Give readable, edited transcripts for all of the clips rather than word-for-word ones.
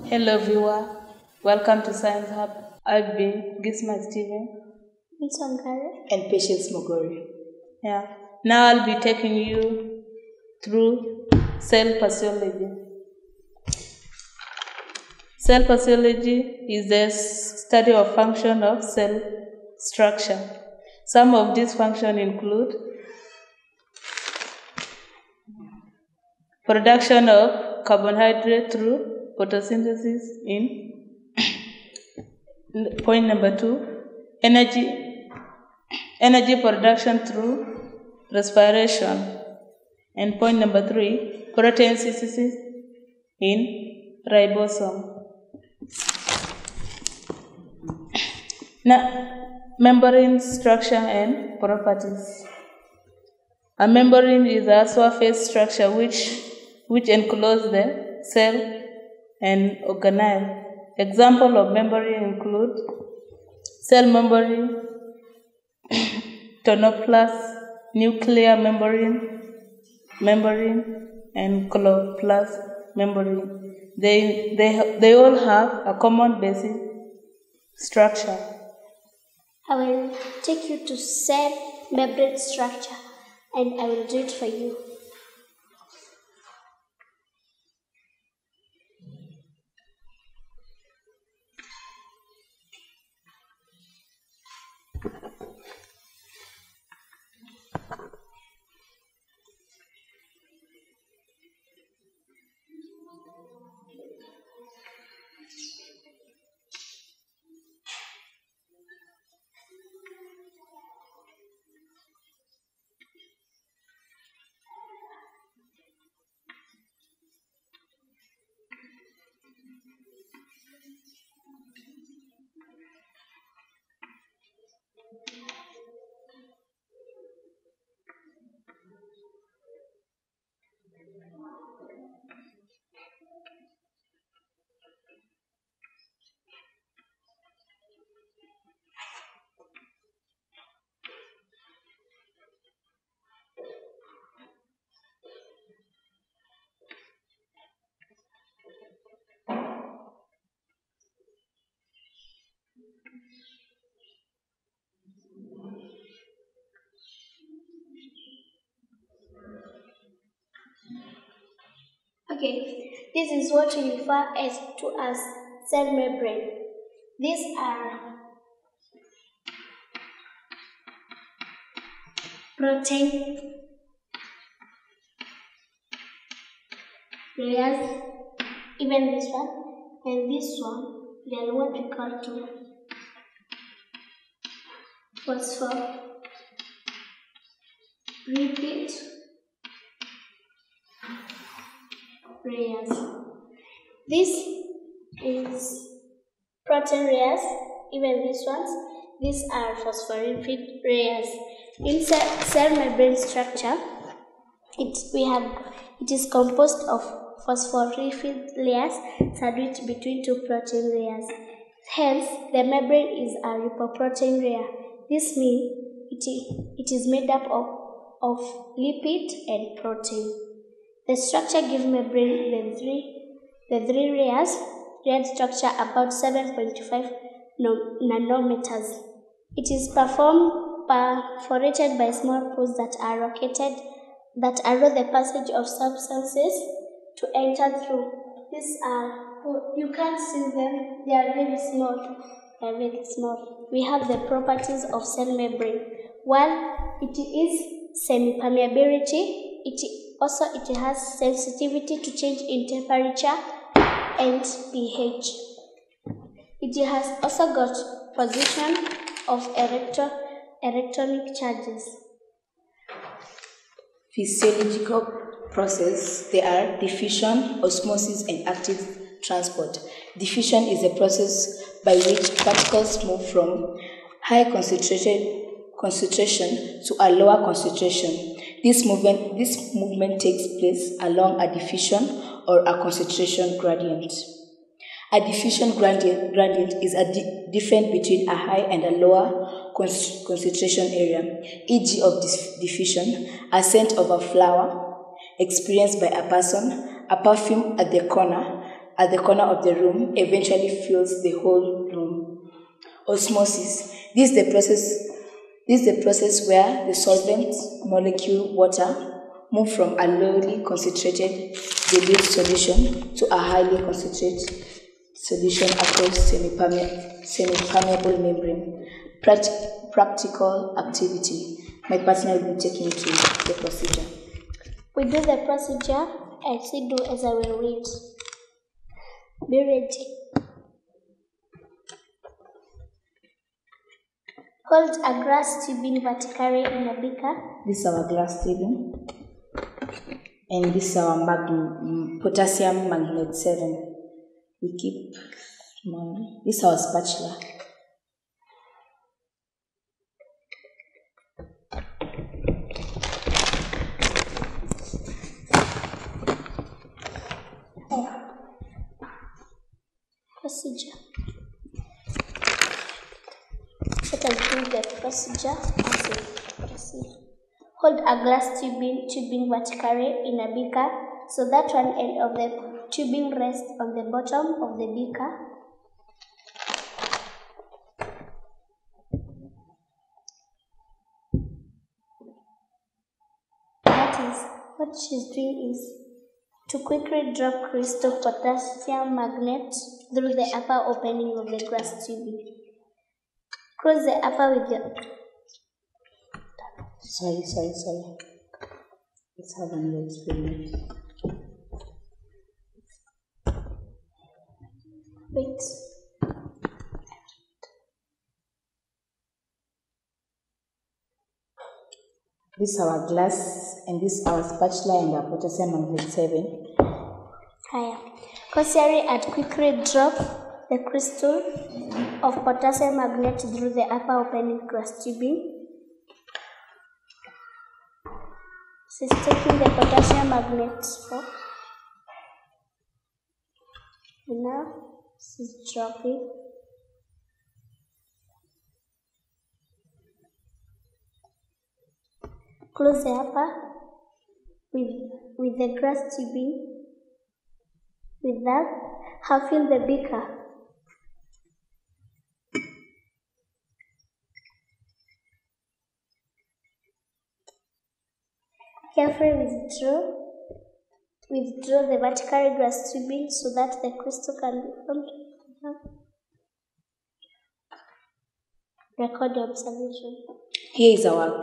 Hello, viewer. Welcome to Science Hub. I've been Gisma Steven. And Patience Mogori. Yeah. Now I'll be taking you through cell pathology. Cell pathology is the study of function of cell structure. Some of these functions include production of carbohydrate through photosynthesis in point number 2, energy production through respiration, and point number 3, protein synthesis in ribosome. Now, membrane structure and properties. A membrane is a surface structure which encloses the cell and organelle. Examples of membrane include cell membrane, tonoplast, nuclear membrane, and chloroplast membrane. They all have a common basic structure. I will take you to cell membrane structure, and I will do it for you. Okay, this is what we refer as cell membrane. These are protein layers, even this one and this one. They are what we call to phospholipid layers. This is protein layers, even these ones. These are phospholipid layers. In cell membrane structure, it is composed of phospholipid layers sandwiched between two protein layers. Hence, the membrane is a lipoprotein layer. This means it is made up of lipid and protein. The structure gives membrane the three layers, layered structure about 7.5 nanometers. It is perforated by small pores that allow the passage of substances to enter through. These are, you can't see them, they are very small. We have the properties of cell membrane. One, it is semi-permeability. It has sensitivity to change in temperature and pH. It has also got position of electronic charges. Physiological process, they are diffusion, osmosis, and active transport. Diffusion is a process by which particles move from high concentration to a lower concentration. This movement takes place along a diffusion or a concentration gradient. A diffusion gradient is a difference between a high and a lower concentration area. E.g. of diffusion, a scent of a flower experienced by a person, a perfume at the corner, at the corner of the room eventually fills the whole room. Osmosis. This is the process where the solvent molecule water move from a lowly concentrated dilute solution to a highly concentrated solution across semi-permeable membrane. Practical activity. My partner will be taking you through the procedure. We do the procedure and she do as I will read. Be ready. Hold a glass tubing vertically in a beaker. This is our glass tubing. And this is our potassium magnate 7. We keep small. This is our spatula. Procedure. Let us do the procedure as we proceed. Hold a glass tubing vertically in a beaker so that one end of the tubing rests on the bottom of the beaker. That is, what she's doing is to quickly drop crystal potassium magnate through the upper opening of the glass tubing. Close the upper with your... Sorry. Let's have another experiment. Wait. This is our glass, and this is our spatula and our potassium magnate 7. Higher. Cautiously and quickly drop the crystal of potassium magnate through the upper opening glass tubing. She's taking the potassium magnate for. And now she's dropping. Close the upper with the glass tubing. With that, half fill the beaker. Carefully withdraw the vertical glass tubing so that the crystal can be formed. Record the observation. Here is our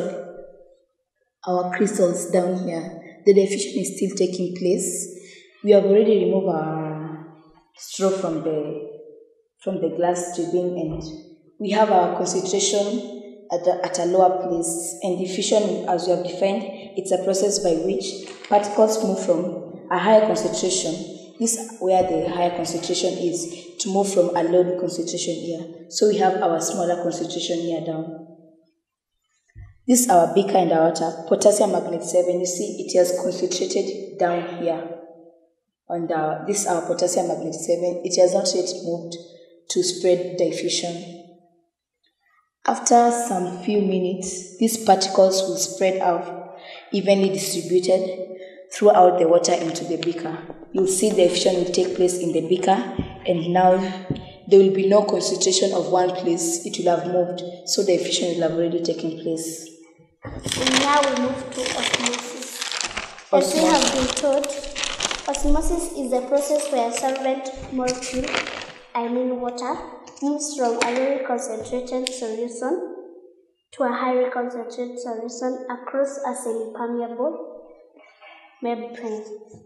crystals down here. The diffusion is still taking place. We have already removed our straw from the glass tubing, and we have our concentration at a lower place. And diffusion, as we have defined, it's a process by which particles move from a higher concentration. This is where the higher concentration is, to move from a low concentration here. So we have our smaller concentration here down. This is our beaker and our water, potassium magnate 7. You see, it has concentrated down here. This is our potassium magnate 7. It has not yet moved to spread diffusion. After some few minutes, these particles will spread out, evenly distributed throughout the water into the beaker. You'll see the diffusion will take place in the beaker, and now there will be no concentration of one place. It will have moved, so the diffusion will have already taken place. And now we move to osmosis. As we have been taught, osmosis is a process where a solvent molecule, water, moves from a low concentrated solution to a highly concentrated solution across a semi-permeable membrane.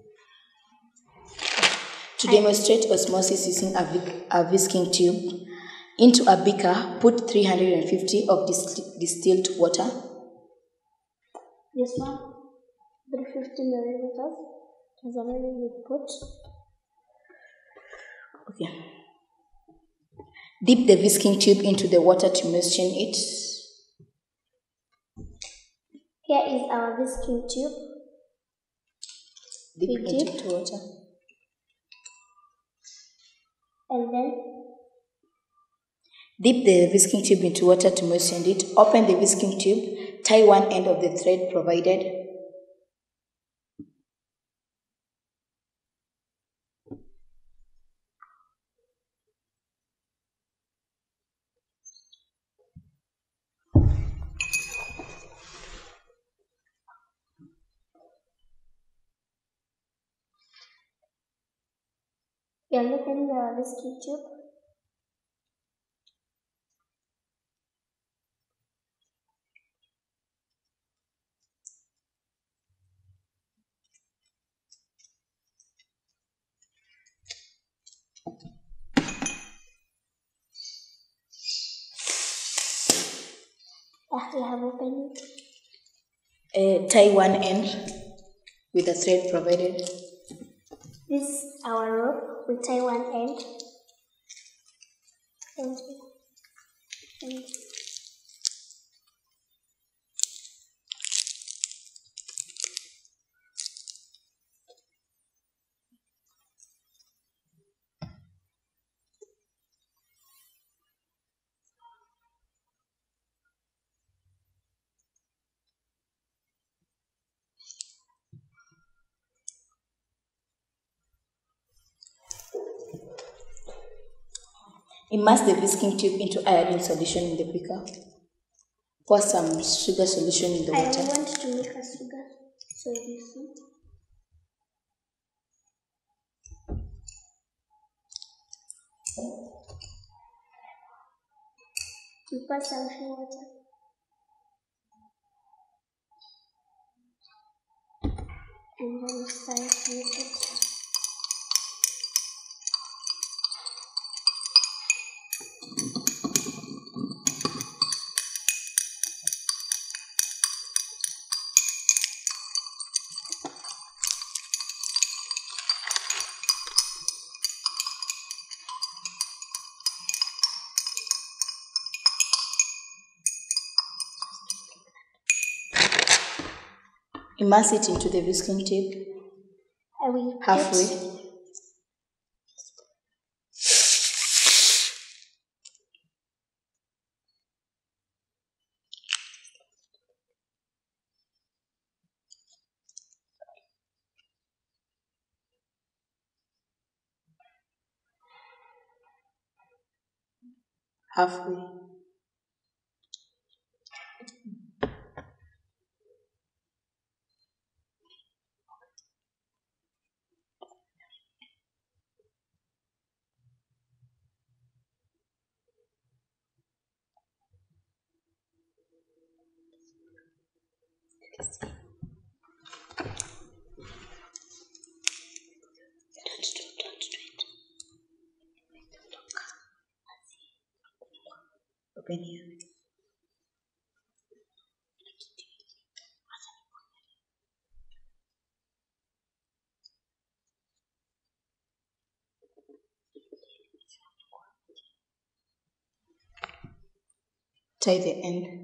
To demonstrate osmosis using a whisking tube, into a beaker, put 350 of distilled water. This one, 350 milliliters. As already we put. Okay. Dip the whisking tube into the water to moisten it. Here is our whisking tube. Dip it into water. And then dip the whisking tube into water to moisten it. Open the whisking tube. Tie one end of the thread provided. We are looking at this tube. We have opened it. Tie one end with a thread provided. This is our rope. We tie one end. And Immerse the whisking tube into iodine solution in the beaker. Pour some sugar solution in the water. I want to make a sugar solution. We pour some water. And then we start with it. Immerse it into the whisking tube halfway. Halfway. Open here. Tie the end.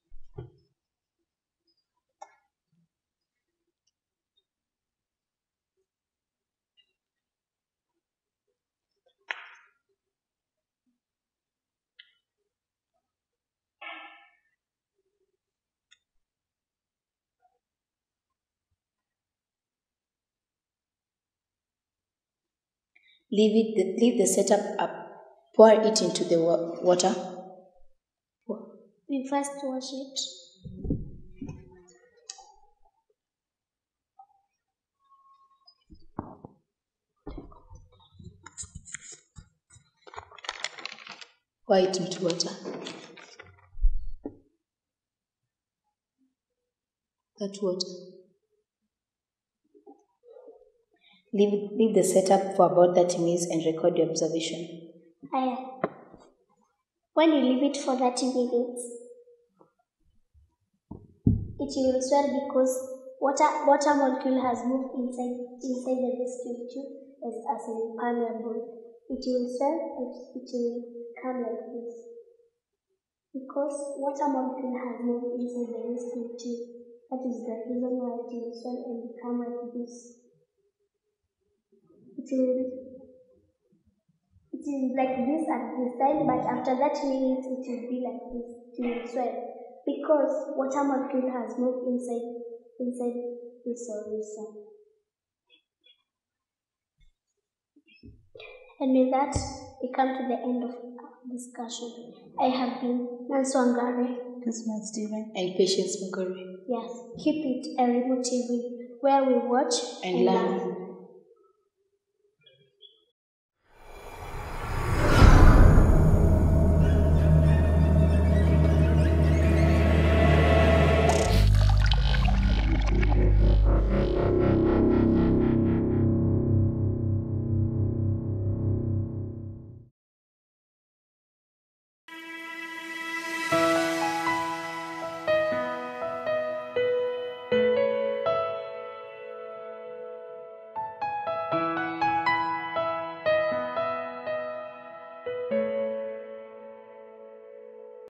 Leave the setup up. Pour it into the water. We first wash it. Pour it into water. That water. Leave the setup for about 30 minutes and record your observation. When you leave it for 30 minutes, it will swell because water molecule has moved inside the whisking tube as an impermeable. It will swell and it will come like this. Because water molecule has moved inside the whisking tube, that is the reason why it will swell and become like this. It is like this at this time, but after that minute it will be like this. It will swell because water molecule has moved inside the solution. And with that, we come to the end of our discussion. I have been Nancy Wangari. This is Stephen. And Patience Mugari. Yes, keep it a remote TV where we watch and learn.